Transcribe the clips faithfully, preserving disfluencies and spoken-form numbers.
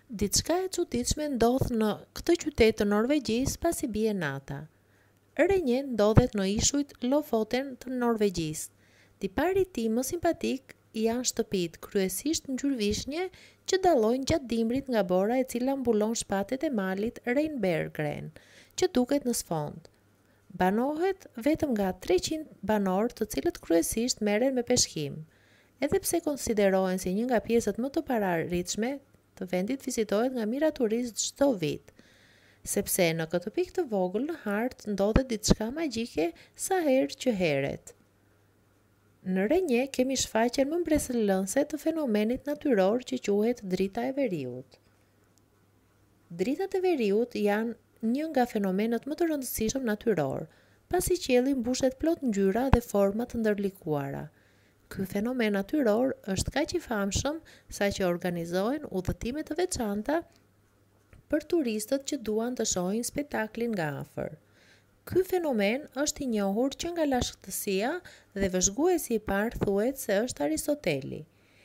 Diçka e çuditshme ndodh në këtë qytet të Norvegjisë pasi bie nata. Rënje ndodhet në ishujt Lofoten të Norvegjisë. Tipari i tij më simpatik janë shtëpitë, kryesisht ngjyrë vishnje, që dallojnë gjatë dimrit nga bora e cila mbulon shpatet e malit Reinbergren, që duket në sfond. Banohet vetëm nga treqind banor, të cilët kryesisht merren me peshqim. Edhe pse konsiderohen si një nga pjesët më të paraardhshme të vendit, vizitohet nga mijëra turistë çdo vit, sepse në këtë pikë të vogël në hartë ndodhet diçka magjike sa herë që heret. Në Rënje kemi shfaqjen më mbretërëse të fenomenit natyror që quhet drita e veriut. Dritat e veriut janë një nga fenomenet më të rëndësishëm natyror, pasi qielli mbushet plot ngjyra dhe forma të ndërlikuara. Ky fenomen natyror është kaq i famshëm sa që organizohen udhëtime të veçanta për turistët që duan të shohin spektaklin nga afër. Ky fenomen është i njohur që nga lashtësia dhe vëzhguesi i parë thuhet se është Aristoteli.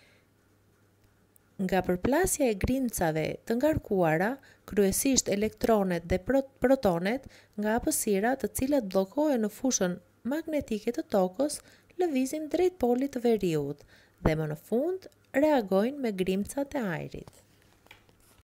Nga përplasja e grimcave të ngarkuara, kryesisht elektronet dhe protonet, nga hapësira të cilat bllokohen në fushën magnetike të tokës, lëvizin drejt polit të veriut dhe më në fund reagojnë me grimcat e ajrit.